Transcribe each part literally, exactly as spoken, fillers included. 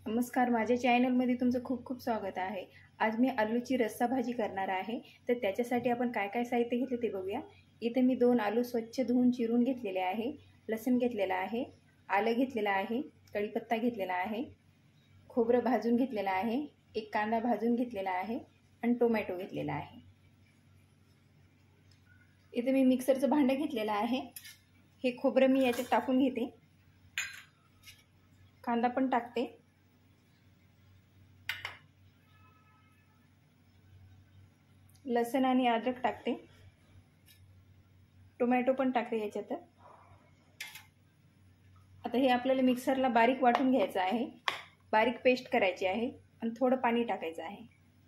नमस्कार, माझ्या चॅनलमध्ये तुमचं खूप खूप स्वागत आहे। आज मी आलूची रस्सा भाजी करणार आहे। तर त्याच्यासाठी आपण काय काय साहित्य घेतले ते बघूया। इथे मी दोन आलू स्वच्छ धुवून चिरून घेतलेले आहे, लसूण घेतलेला आहे, आलं घेतलेला आहे, कढीपत्ता घेतलेला आहे, खोबरं भाजून घेतलेला आहे, एक कांदा भाजून घेतलेला आहे आणि टोमॅटो घेतलेला आहे। इथे मी मिक्सरचं भांडं घेतलेलं आहे। हे खोबरं मी याच्यात टाकून घेते, कांदा पण टाकते, लसूण आणि अद्रक टाकते, टोमॅटो पण टाकते याच्यात। आता हे आपल्याला मिक्सरला बारीक वाटून घ्यायचं आहे, बारीक पेस्ट करायची आहे आणि थोडं पाणी टाकायचं आहे।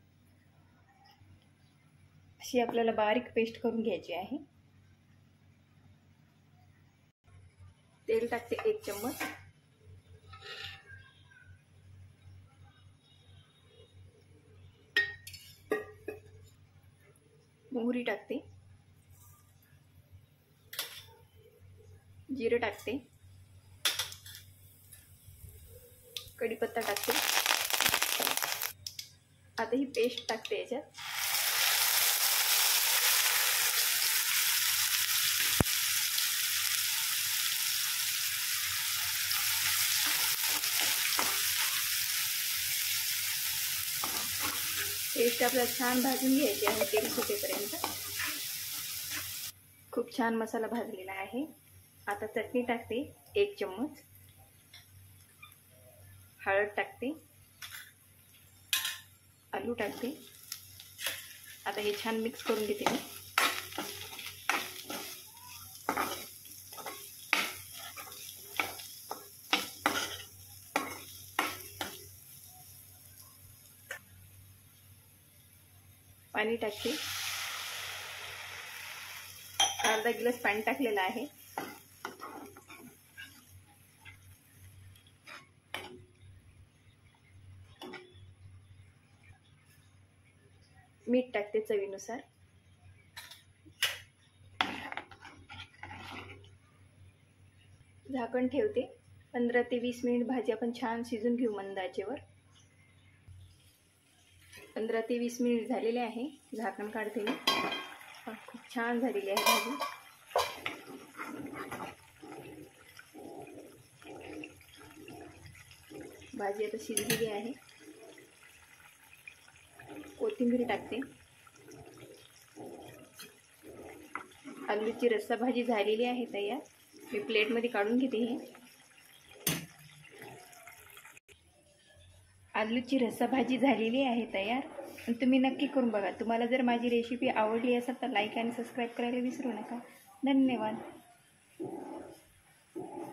अशी आपल्याला बारीक पेस्ट करून घ्यायची आहे। तेल टाकते एक चम्मच, मोहरी टाकते, जिरे टाकते, कढीपत्ता टाकते। आता ही पेस्ट टाकते याच्यात। पेस्ट आपल्याला छान भाजून घ्यायची आहे तेल सुटेपर्यंत। खूप छान मसाला भाजलेला आहे। आता चटणी टाकते एक चम्मच, हळद टाकते, आलू टाकते। आता हे छान मिक्स करून घेते मी। पाणी टाकते, अर्धा ग्लास पाणी टाकलेलं आहे। मीठ टाकते चवीनुसार। झाकण ठेवते, पंधरा ते वीस मिनिट भाजी आपण छान शिजून घेऊ मंद आचेवर। पंधरा ते वीस मिनिट झालेले आहे, झाकण काढते मी। खूप छान झालेली आहे भाजी। भाजी आता शिजलेली आहे। कोथिंबीर टाकते। आलूची रस्सा भाजी झालेली आहे तयार। मी प्लेटमध्ये काढून घेते हे। आलूची रस्सा भाजी झालेली आहे तयार आणि तुम्ही नक्की करून बघा। तुम्हाला जर माझी रेसिपी आवडली असेल तर लाईक आणि सबस्क्राईब करायला विसरू नका। धन्यवाद।